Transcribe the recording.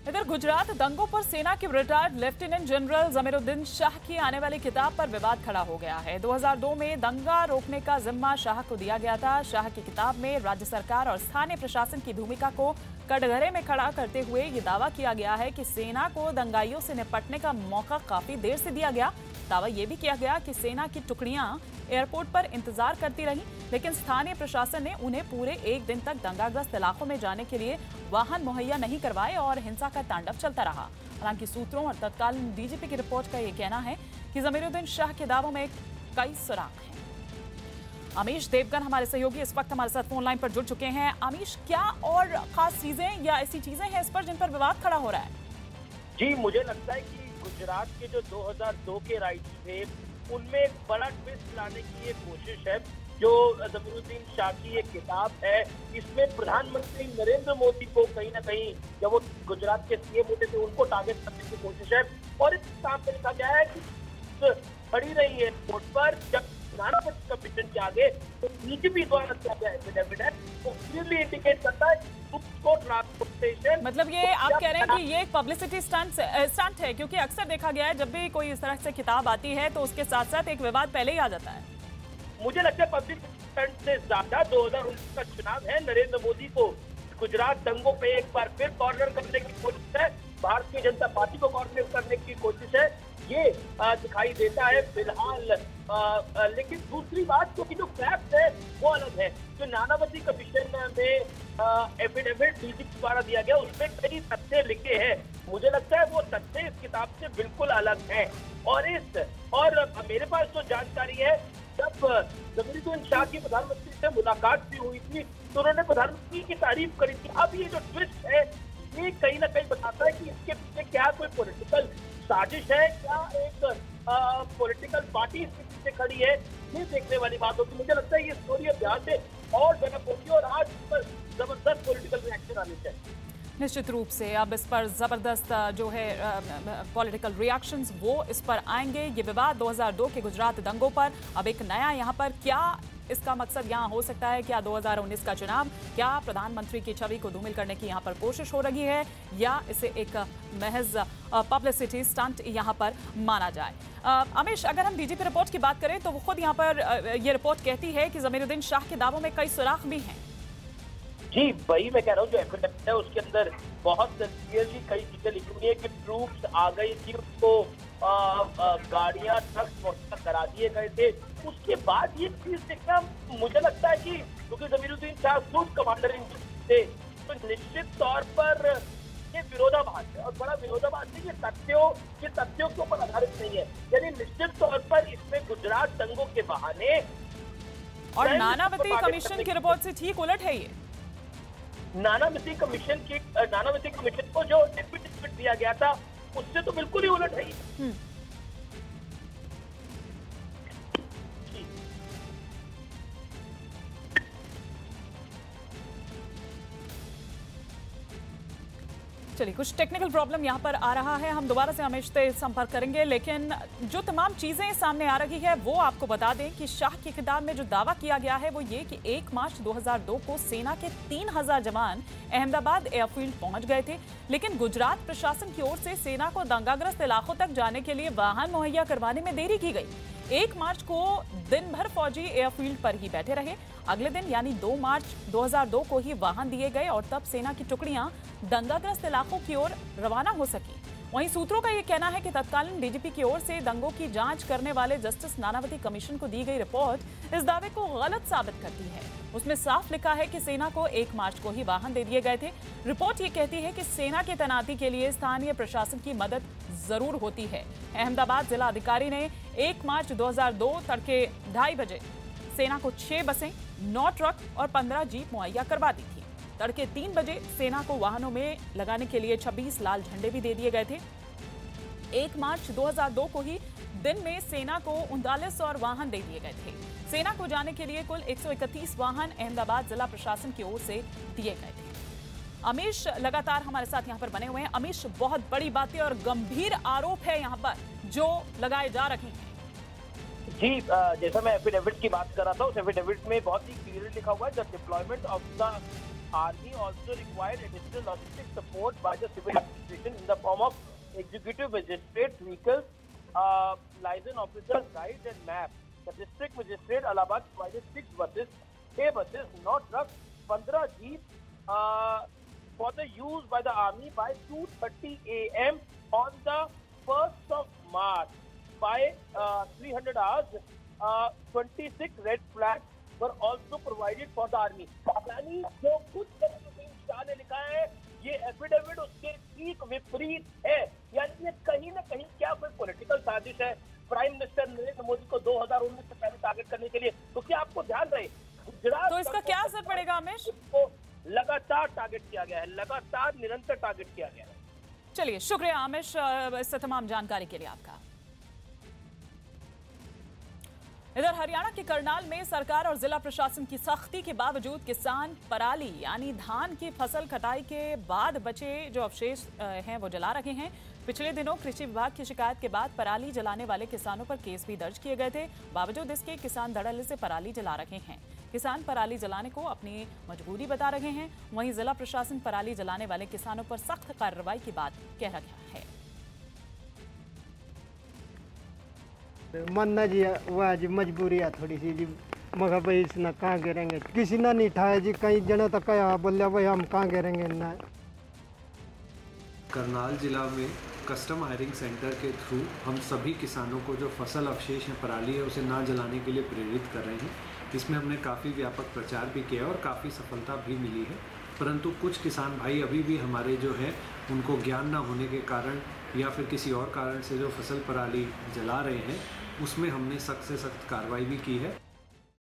इधर गुजरात दंगों पर सेना के retired lieutenant general Zameeruddin Shah की आने वाली किताब पर विवाद खड़ा हो गया है। 2002 में दंगा रोकने का जिम्मा शाह को दिया गया था। शाह की किताब में राज्य सरकार और स्थानीय प्रशासन की भूमिका को कटघरे में खड़ा करते हुए ये दावा किया गया है कि सेना को दंगाइयों से निपटने का मौका काफी देर से दिया गया। दावा यह भी किया गया कि सेना की टुकड़ियां एयरपोर्ट पर इंतजार करती रहीं, लेकिन स्थानीय प्रशासन ने उन्हें पूरे एक दिन तक दंगाग्रस्त इलाकों में जाने के लिए वाहन मुहैया नहीं करवाए और हिंसा का तांडव चलता रहा। हालांकि सूत्रों और तत्कालीन डीजीपी की रिपोर्ट का यह कहना है कि जमीरुद्दीन शाह के दावों में कई सुराग हैं। अमीश देवगन हमारे सहयोगी इस वक्त हमारे साथ फोन लाइन पर जुड़ चुके हैं। अमीश, क्या और खास चीजें या ऐसी चीजें हैं इस पर जिन पर विवाद खड़ा हो रहा है? जी, मुझे लगता है कि गुजरात के जो 2002 के राइट्स थे उनमें एक बड़ा ट्विस्ट लाने की ये कोशिश है। जो जमीरुद्दीन शाह की एक किताब है, इसमें प्रधानमंत्री नरेंद्र मोदी को कहीं ना कहीं, जब वो गुजरात के सीएम होते थे, उनको टारगेट करने की कोशिश है। और इस किताब में लिखा गया है कि खड़ी रही है एयरपोर्ट पर जब नानावती कमीशन के आगे तो डीजीपी द्वारा किया गया एफिडेविट है, वो क्लियरली इंडिकेट करता है उसको ट्रांसपोर्टेशन। मतलब ये आप कह रहे हैं कि ये एक पब्लिसिटी स्टंट है, क्योंकि अक्सर देखा गया है जब भी कोई इस तरह से किताब आती है तो उसके साथ साथ एक विवाद पहले ही आ जाता है। मुझे लगता है पब्लिसिटी स्टंट से ज्यादा 2019 का चुनाव है। नरेंद्र मोदी को गुजरात दंगों पे एक बार फिर कॉर्नर करने की कोशिश है, भारतीय जनता पार्टी को कॉर्नर करने की कोशिश है, ये दिखाई देता है फिलहाल। लेकिन दूसरी बात, क्योंकि जो फैक्ट है वो अलग है। जो नानावती कमीशन में एफिडेविट डीजीपी द्वारा दिया गया, उसमें कई तथ्य लिखे हैं। मुझे लगता है वो तथ्य इस किताब से बिल्कुल अलग है। और मेरे पास जो जानकारी है, जब जमीरुद्दीन शाह की प्रधानमंत्री से मुलाकात भी हुई थी तो उन्होंने प्रधानमंत्री की तारीफ करी थी। अब ये जो ट्विस्ट है, ये कहीं ना कहीं बताता है कि इसके पीछे क्या कोई पॉलिटिकल साजिश है, क्या एक पॉलिटिकल पार्टी इसके पीछे खड़ी है, ये देखने वाली बात होगी। मुझे लगता है ये स्टोरी अब ध्यान से और जनक होगी और आज पर जबरदस्त पॉलिटिकल रिएक्शन आनी चाहिए। निश्चित रूप से अब इस पर जबरदस्त जो है पॉलिटिकल रिएक्शंस वो इस पर आएंगे। ये विवाद 2002 के गुजरात दंगों पर अब एक नया यहाँ पर क्या इसका मकसद यहाँ हो सकता है? क्या 2019 का चुनाव, क्या प्रधानमंत्री की छवि को धूमिल करने की यहाँ पर कोशिश हो रही है, या इसे एक महज पब्लिसिटी स्टंट यहाँ पर माना जाए? अमीश, अगर हम डीजीपी रिपोर्ट की बात करें तो वो खुद यहाँ पर ये रिपोर्ट कहती है कि जमीरुद्दीन शाह के दावों में कई सुराग भी हैं। जी, वही मैं कह रहा हूँ, जो एफिडेविट है उसके अंदर बहुत क्लियरली कई चीजें लिखी हुई है कि ट्रूप्स आ गई थी, उसको गाड़ियां ट्रक करा दिए गए थे। उसके बाद ये चीज देखना, मुझे लगता है कि क्योंकि Zameeruddin Shah group commander in chief थे, तो निश्चित तौर पर ये विरोधाभास है। और बड़ा विरोधाभास है, ये तथ्यों के ऊपर आधारित नहीं है। यानी निश्चित तौर पर इसमें गुजरात दंगों के बहाने और नानावती कमीशन की रिपोर्ट से ठीक उलट है। ये नानावती कमीशन को जो एफिडेविट दिया गया था उससे तो बिल्कुल ही उलट है। चलिए, कुछ टेक्निकल प्रॉब्लम यहाँ पर आ रहा है, हम दोबारा से अमीश से संपर्क करेंगे। लेकिन जो तमाम चीजें सामने आ रही है वो आपको बता दें कि शाह की किताब में जो दावा किया गया है वो ये कि 1 मार्च 2002 को सेना के 3000 जवान अहमदाबाद एयरफील्ड पहुंच गए थे, लेकिन गुजरात प्रशासन की ओर से सेना को दंगाग्रस्त इलाकों तक जाने के लिए वाहन मुहैया करवाने में देरी की गई। 1 मार्च को दिन भर फौजी एयरफील्ड पर ही बैठे रहे। अगले दिन यानी 2 मार्च 2002 को ही वाहन दिए गए और तब सेना की टुकड़ियां दंगाग्रस्त इलाकों की ओर रवाना हो सकी। वहीं सूत्रों का यह कहना है कि तत्कालीन डीजीपी की ओर से दंगों की जांच करने वाले जस्टिस नानावती कमीशन को दी गई रिपोर्ट इस दावे को गलत साबित करती है। उसमें साफ लिखा है कि सेना को 1 मार्च को ही वाहन दे दिए गए थे। रिपोर्ट ये कहती है कि सेना की तैनाती के लिए स्थानीय प्रशासन की मदद जरूर होती है। अहमदाबाद जिला अधिकारी ने 1 मार्च 2002 तड़के 2:30 बजे सेना को 6 बसें, 9 ट्रक और 15 जीप मुहैया करवा दी थी। तड़के 3 बजे सेना को वाहनों में लगाने के लिए 26 लाल झंडे भी दे दिए गए थे। 1 मार्च 2002 को ही दिन में सेना को 39 और वाहन दे दिए गए थे। सेना को जाने के लिए कुल 131 वाहन अहमदाबाद जिला प्रशासन की ओर से दिए गए थे। अमीश लगातार हमारे साथ यहाँ पर बने हुए हैं। अमीश, बहुत बड़ी बातें और गंभीर आरोप है यहाँ पर जो लगाए जा रहे हैं। जी, जैसा मैं एफिडेविट की बात कर रहा था, उस एफिडेविट में बहुत ही क्लियरली लिखा हुआ है the deployment of the Army also required additional logistic support by the civil administration in the form of executive magistrate vehicles, liaison officers, guides and maps. The district magistrate Allahabad provided 6 buses, 8 buses, not trucks, 15 jeeps for the use by the army by 2:30 a.m. on the 1st of March. By 300 hours, 26 red flags were also provided for the army. यानी जो कुछ शाह ने लिखा है ये affidavit उसके ठीक विपरीत है। यानी ये कहीं ना कहीं क्या कोई पॉलिटिकल साजिश है प्राइम मिनिस्टर नरेंद्र मोदी को 2019 से पहले टारगेट करने के लिए। तो क्या आपको ध्यान रहे गुजरात तो इसका क्या असर पड़ेगा अमेश? को लगातार टारगेट किया गया है, लगातार निरंतर टारगेट किया गया है। चलिए शुक्रिया आमिश इस तमाम जानकारी के लिए आपका। इधर हरियाणा के करनाल में सरकार और जिला प्रशासन की सख्ती के बावजूद किसान पराली यानी धान की फसल कटाई के बाद बचे जो अवशेष हैं वो जला रहे हैं। पिछले दिनों कृषि विभाग की शिकायत के बाद पराली जलाने वाले किसानों पर केस भी दर्ज किए गए थे। बावजूद इसके किसान धड़ल्ले से पराली जला रहे हैं। किसान पराली जलाने को अपनी मजबूरी बता रहे हैं। वहीं जिला प्रशासन पराली जलाने वाले किसानों पर सख्त कार्रवाई की बात कह रहा है। मानना जी वह जी मजबूरी है थोड़ी सी जी, मगर भाई इसना कहाँ गिरेंगे, किसी ने नहीं उठाया जी, कई जने तक कहा बोले भाई हम कहाँ गिरेंगे ना। करनाल जिला में कस्टम हायरिंग सेंटर के थ्रू हम सभी किसानों को जो फसल अवशेष है पराली है उसे ना जलाने के लिए प्रेरित कर रहे हैं। इसमें हमने काफ़ी व्यापक प्रचार भी किया और काफ़ी सफलता भी मिली है, परंतु कुछ किसान भाई अभी भी हमारे जो है उनको ज्ञान ना होने के कारण या फिर किसी और कारण से जो फसल पराली जला रहे हैं उसमें हमने सख्त से सख्त कार्रवाई भी की है।